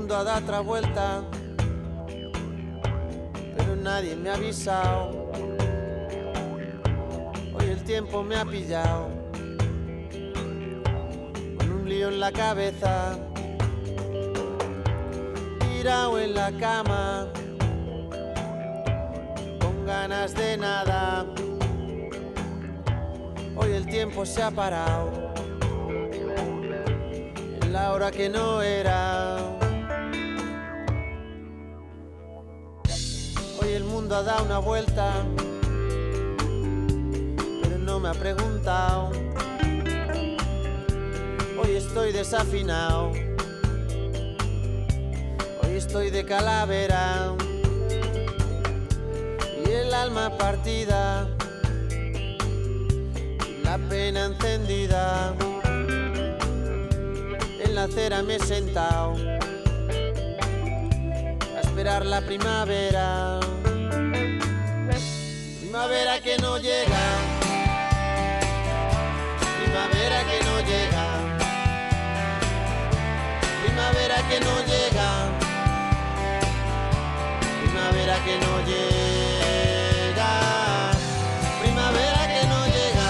mundo ha dado otra vuelta, pero nadie me ha avisado. Hoy el tiempo me ha pillado con un lío en la cabeza, tirado en la cama, con ganas de nada. Hoy el tiempo se ha parado en la hora que no era. Hoy el mundo ha dado una vuelta, pero no me ha preguntado. Hoy estoy desafinado, hoy estoy de calavera y el alma partida, la pena encendida. En la acera me he sentado a esperar la primavera. Primavera que no llega, primavera que no llega, primavera que no llega, primavera que no llega, primavera que no llega,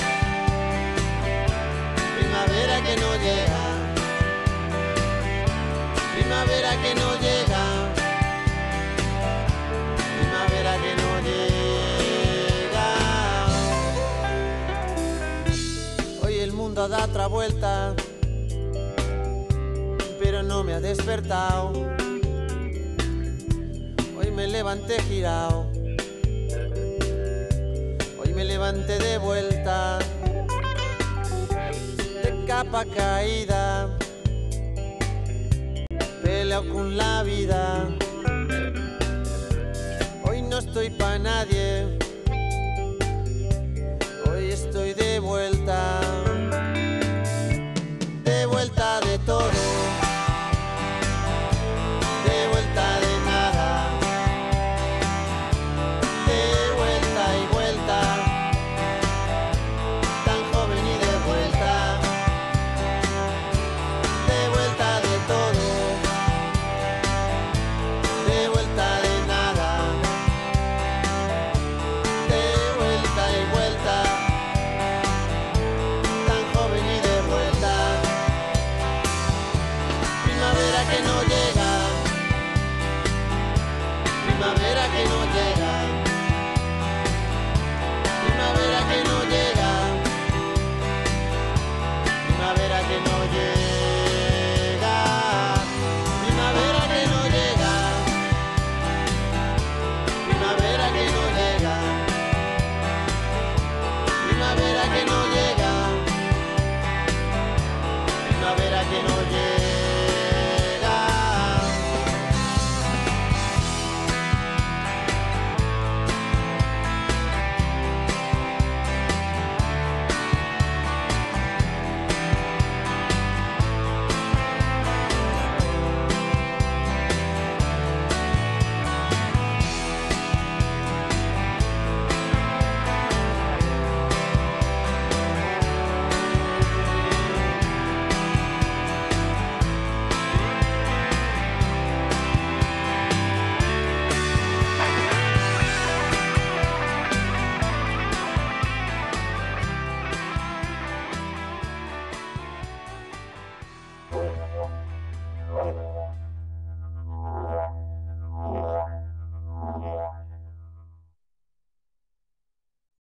primavera que no llega, primavera que no llega, primavera que no llega. Hoy el mundo ha dado otra vuelta, pero no me ha despertado. Hoy me levanté girado, hoy me levanté de vuelta, de capa caída, peleado con la vida. Hoy no estoy pa' nadie,